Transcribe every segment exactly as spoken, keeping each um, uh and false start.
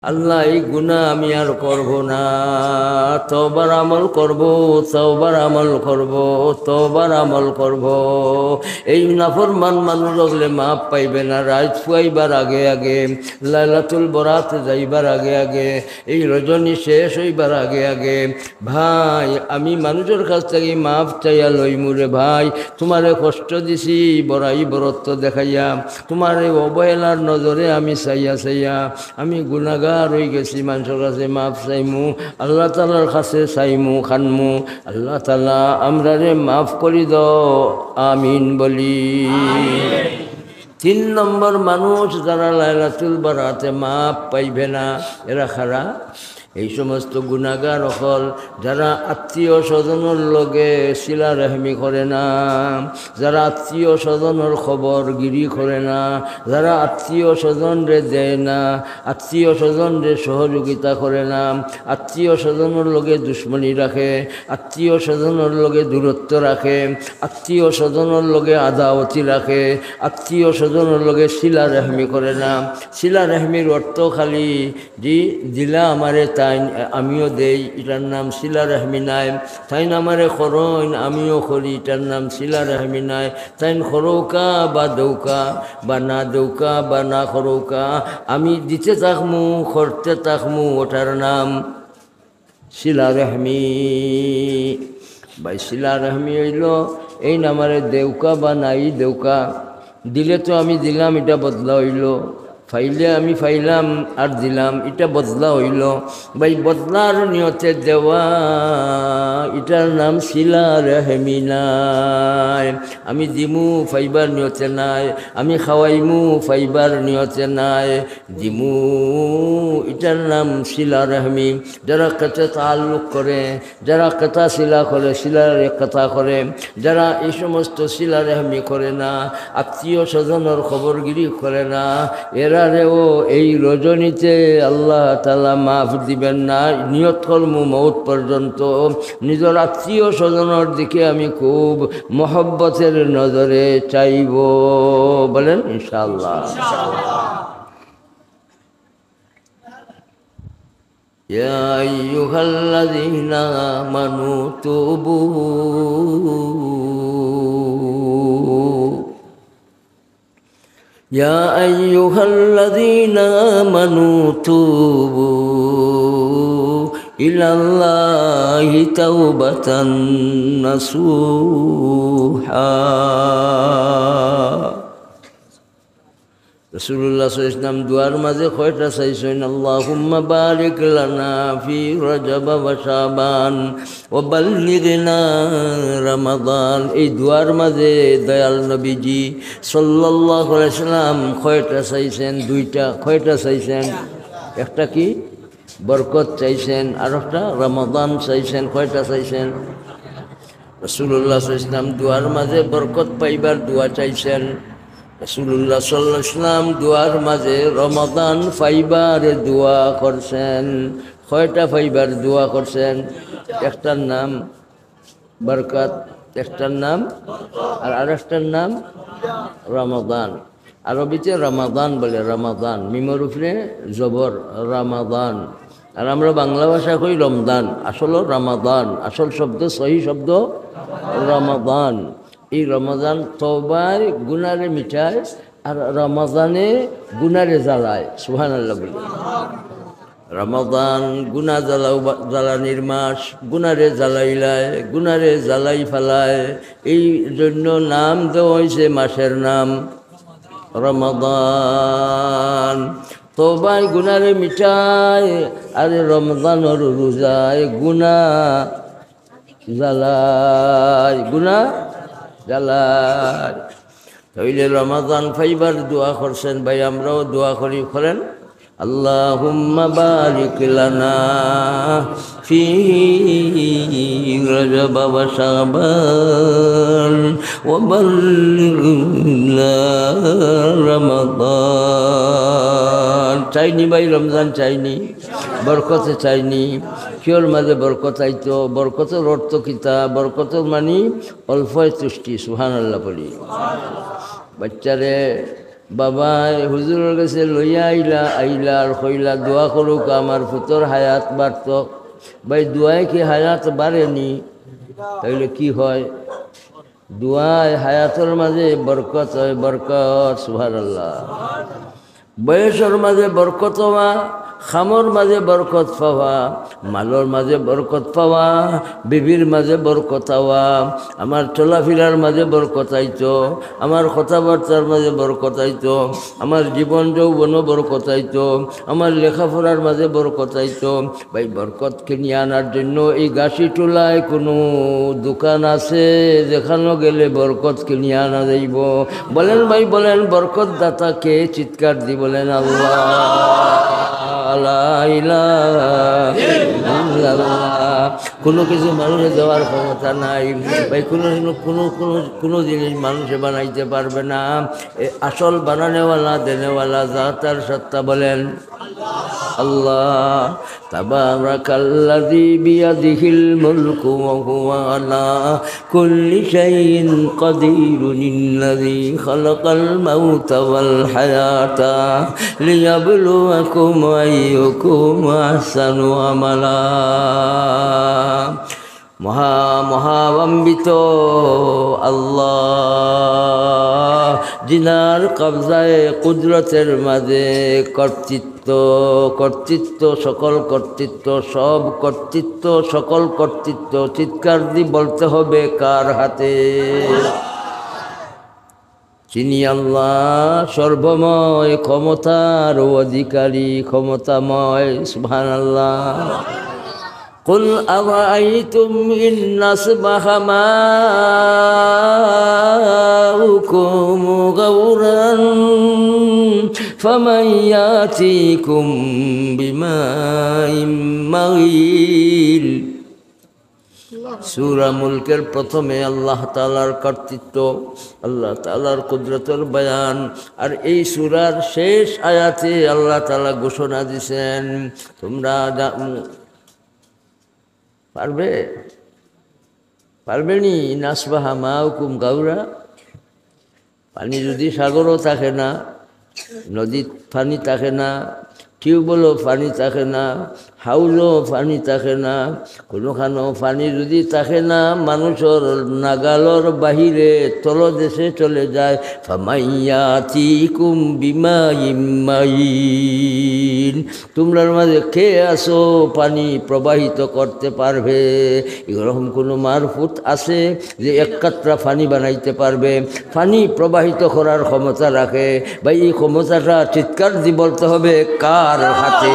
আল্লাহ এই গুনাহ আমি আর করব না, তওবার আমল করব, তওবার আমল করব, তওবার আমল করব। এই নাফরমান মানুষ হলে মাপ পাইবে না। রাত ফুয়াইবার আগে আগে, লাইলাতুল বরাত যাইবার আগে আগে, এই রজনী শেষ হইবার আগে আগে, ভাই আমি মানুষের কাছ থেকে মাপ চাইয়া লইমুরে। ভাই তোমারে কষ্ট দিছি বড়াই বরত্ব দেখাইয়া, তোমার এই অবহেলার নজরে আমি চাইয়া চাইয়া আমি গুনাহগার হয়ে গেছি। মানুষের কাছে মাপ চাইমু, আল্লাহ তালার কাছে চাইমু খানমু। আল্লাহ তালা আমরা রে মাফ করি দাও, আমিন বলি। তিন নম্বর মানুষ যারা লাইলাতুল বারাতে মাপ পাইবে না, এরা খারা এই সমস্ত গুনাহগার হল যারা আত্মীয় স্বজনের লগে শিলা রেহমি করে না, যারা আত্মীয় স্বজনের খবর গিরি করে না, যারা আত্মীয় স্বজনরে দেয় না, আত্মীয় স্বজনরে সহযোগিতা করে না, আত্মীয় স্বজনের লগে দুশ্মনী রাখে, আত্মীয় স্বজনের লগে দূরত্ব রাখে, আত্মীয় স্বজনের লগে আদাওয়াতি রাখে, আত্মীয় স্বজনের লগে শিলা রেহমি করে না। শিলা রেহমির অর্থ খালি যে দিলা আমারে তাই আমিও দেই, এটার নাম শিলা রেহমি নাই। তাইন আমারে খরইন আমিও করি, এটার নাম শিলা রেহমি নাই। তাইন খরৌকা বা দৌকা বা না দৌকা বা না খরৌকা, আমি দিতে থাকমু করতে থাকমু, ওটার নাম শিলা রেহমি। ভাই শিলা রেহমি হইল এই নামারে দেউকা বা নাই দেউকা, দিলে তো আমি দিলাম, এটা বদলা হইল, ফাইলে আমি ফাইলাম আর দিলাম, এটা বদলা হইল। ভাই বদলার নিয়তে দেওয়া, এটার নাম শিলা রেহমি নাই। আমি দিমু ফাইবার নিয়তে নাই, আমি খাওয়াইমু ফাইবার নিয়তে নাই, দিমু এটার নাম শিলা রেহমি। যারা কেতে তাল্লুক করে, যারা কেতা শিলা করে, শিলার কথা করে, যারা এই সমস্ত শিলা রেহমি করে না, আত্মীয় স্বজনের খবরগিরি করে না, এরা ও এই রজনীতে আল্লাহ তাআলা মাফ দিবেন না। নিয়ত কর্ম মৌত পর্যন্ত নিজের আত্মীয় স্বজনের দিকে আমি খুব মহব্বতের নজরে চাইব, বলেন ইনশাআল্লাহ। ইয়া আইয়ুহাল্লাযীনা আমানু তুবু يا أيها الذين آمنوا توبوا إلى الله توبة نصوحا। রাসূলুল্লাহ সাল্লাল্লাহু আলাইহি ওয়াসাল্লাম দুয়ার মাঝে কয়টা চাইছেন? আল্লাহুম্মা বারিক লানা ফি রজব ওয়া শাবান ওয়া বাল্লিগনা রমাদান। এই দুয়ার মাঝে দয়াল নবীজি সাল্লাল্লাহু আলাইহি ওয়াসাল্লাম কয়টা চাইছেন? দুইটা। কয়টা চাইছেন? একটা কি বরকত চাইছেন, আর একটা রমাদান চাইছেন। কয়টা চাইছেন? রাসূলুল্লাহ সাল্লাল্লাহু আলাইহি ওয়াসাল্লাম দুয়ার মাঝে বরকত পাইবার দোয়া চাইছেন। রাসূলুল্লাহ সাল্লাল্লাহু আলাইহি ওয়াসাল্লাম দুয়ার মাঝে রমাদান ফাইবার দোয়া করছেন। কয়টা ফাইবার দোয়া করছেন? একটার নাম বরকত, একটার নাম আর আরেকটার নাম রমাদান। আরবিতে রমাদান বলে, রমাদান মিমর উপরে জবর, রমাদান। আর আমরা বাংলা ভাষা কই রমদান, আসলে রমাদান, আসল শব্দ সহি শব্দ রমাদান। এই রমাদান তওবার গুনারে মিটায় আর রমাদানে গুনারে জ্বালায়। সুবহানাল্লাহ বলে। রমাদান গুনা জ্বালাও জ্বালানির মাস, গুনারে জ্বালাইলায়, গুনারে জ্বালাই ফেলায়, এই জন্য নাম দেওয়া হয়েছে মাসের নাম রমাদান। তওবায় গুনারে মিটায় আর রমজানের রোজায় গুনা জ্বালায়, গুনা জ্বালায়। তাইলে রমাদান ফাইবার দোয়া করছেন। ভাই আমরাও দোয়া করি, করেন আল্লাহুম্মা বারিক লানা ফি রজব ওয়া শাবান ওয়া বাল্লিগনা রমাদান। চাইনি ভাই রমজান চাইনি, বরকতে চাইনি। কিয়র মাঝে বরকত আইতো? বরকতের অর্থ কিতা? বরকতের মানি অল্পই তুষ্টি। সুবহানাল্লাহ বলি। বাচ্চারে বাবা হুজুরের কাছে লইয়া আইলা আইলা আর কইলা দোয়া করুক আমার পুতর হায়াত বাড়ত। ভাই দোয়ায় কি হায়াত বাড়েনি? তাইলে কি হয়? দোয়ায় হায়াতের মাঝে বরকত হয়, বরকত। সুবহানাল্লাহ। বয়সের মাঝে বরকত হওয়া, খামর মাঝে বরকত পাওয়া, মালর মাঝে বরকত পাওয়া, বিবির মাঝে বরকত হওয়া, আমার চলাফেরার মাঝে বরকত আইতো, আমার কথাবার্তার মাঝে বরকত আইতো, আমার জীবন যৌবনও বরকত আইতো, আমার লেখাপড়ার মাঝে বরকত আইতো। ভাই বরকত কিনে আনার জন্য এই গাছি টোলায় কোনো দোকান আছে যেখানে গেলে বরকত কিনে আনা যাইব? বলেন ভাই বলেন, বরকত দাতাকে চিৎকার দি বলেন আল্লাহ। কোনো কিছু মানুষে দেওয়ার ক্ষমতা নাই ভাই, কোনো কোনো কোনো কোনো জিনিস মানুষে বানাইতে পারবে না। আসল বানানেওয়ালা দেনেওয়ালা যা তার সত্তা বলেন আল্লাহ। তাবারাকাল্লাযী বিয়াদিহিল মুলকু ওয়া হুয়া আলা কুল্লি শাইইন কাদিরুন আল্লাযী খালাকাল মাউতা ওয়াল হায়াতা লিয়াবলুয়াকুম আইয়ুকুম আহসানু আমালা। মহা মহাবম্বিত আল্লাহ, জিনার কবজায় কুদরতের মাঝে কর্তৃত্ব কর্তৃত্ব সকল কর্তৃত্ব, সব কর্তৃত্ব সকল কর্তৃত্ব, চিৎকার দি বলতে হবে কার হাতে? তিনি আল্লাহ সর্বময়, ক্ষমতার অধিকারী, ক্ষমতাময়। সুবহানাল্লাহ। কুল আরাআইতুম ইন আসবাহা মাউকুম গাওরান ফামান ইয়াতিকুম বিমাইন মাগিন। সূরা মুলকের প্রথমে আল্লাহ তাআলার কর্তৃত্ব, আল্লাহ তাআলার কুদরতের বয়ান, আর এই সূরার শেষ আয়াতে আল্লাহ তাআলা ঘোষণা দিয়েছেন, তোমরা পারবে পারবে নি নাসবাহা মাউকুম গাউরা। পানি যদি সাগরও থাকে না, নদীর পানি থাকে না, টিউবওয়েলও পানি থাকে না, হাউলও পানি থাকে না, কোনোখানেও পানি যদি থাকে না, মানুষের নাগালর বাহিরে তলদেশে চলে যায়। ফামাইয়াতিকুম বিমাইন মাইন, তোমরার মাঝে কে আসো পানি প্রবাহিত করতে পারবে? এরকম কোনো মারফুত আছে যে এক কাতরা পানি বানাইতে পারবে, পানি প্রবাহিত করার ক্ষমতা রাখে? ভাই এই ক্ষমতাটা চিৎকার দিয়ে বলতে হবে কার হাতে?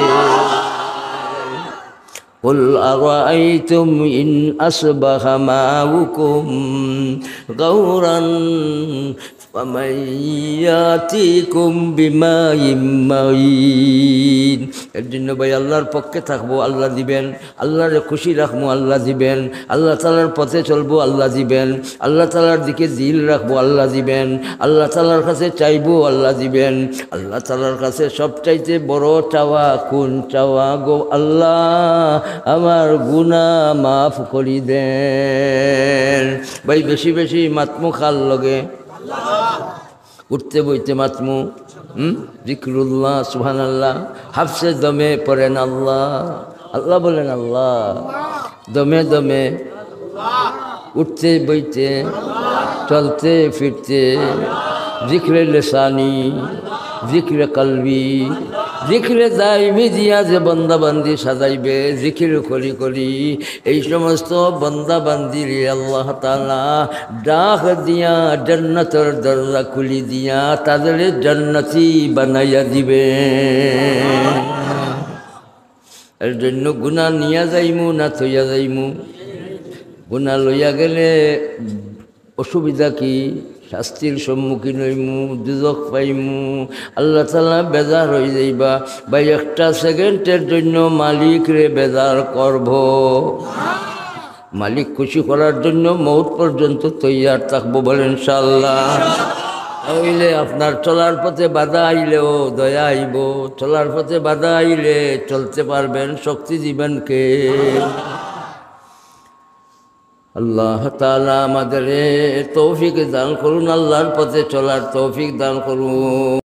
কুল আরাআইতুম ইন আসবাহা মাউকুম গাওরান ফামান ইয়াতিকুম বিমাইন মাইন। এর জন্য ভাই আল্লাহর পক্ষে থাকবো, আল্লাহ দিবেন। আল্লাহরে খুশি রাখবো, আল্লাহ দিবেন। আল্লাহ তাআলার পথে চলবো, আল্লাহ দিবেন। আল্লাহ তাআলার দিকে দিল রাখবো, আল্লাহ দিবেন। আল্লাহ তাআলার কাছে চাইবো, আল্লাহ দিবেন। আল্লাহ তাআলার কাছে সবচাইতে বড় চাওয়া কোন চাওয়া গো আল্লাহ? আমার গুনাহ মাফ করি দেন। ভাই বেশি বেশি মাতমু খাল লগে, উঠতে বইতে মাতমু, হুম জিকরুল্লাহ, সুবহানাল্লাহ। হাফসে দমে পড়েন আল্লাহ, আল্লাহ বলেন আল্লাহ। দমে দমে উঠতে বইতে, চলতে ফিরতে, জিক্রে লিসানি, জিক্রে কলবি, জিক্রে দাইমি দিয়া যে বন্দাবান্দি সাজাইবে, জিকির করি করি এই সমস্ত বন্দাবান্দির আল্লাহ তাআলা ডাক দিয়া জান্নাতের দরজা খুলি দিয়া তাদের জান্নাতি বানাইয়া দিবে। এর জন্য গুনাহ নিয়া যাইমু না থইয়া যাইমু? গুনাহ লইয়া গেলে অসুবিধা কি? শাস্তির সম্মুখীন হইমু, দুজক পাইমু, আল্লাহ তাআলা বেজার হয়ে যাইবা। ভাই একটা সেকেন্ডের জন্য মালিক রে বেজার করব, মালিক খুশি করার জন্য মৌত পর্যন্ত তৈয়ার থাকবো, বলেন ইনশাআল্লাহ। হইলে আপনার চলার পথে বাধা আইলেও দয়া আইব, চলার পথে বাধা আইলে চলতে পারবেন, শক্তি দিবেন কে? আল্লাহ তাআলা আমাদের তৌফিক দান করুন, আল্লাহর পথে চলার তৌফিক দান করুন।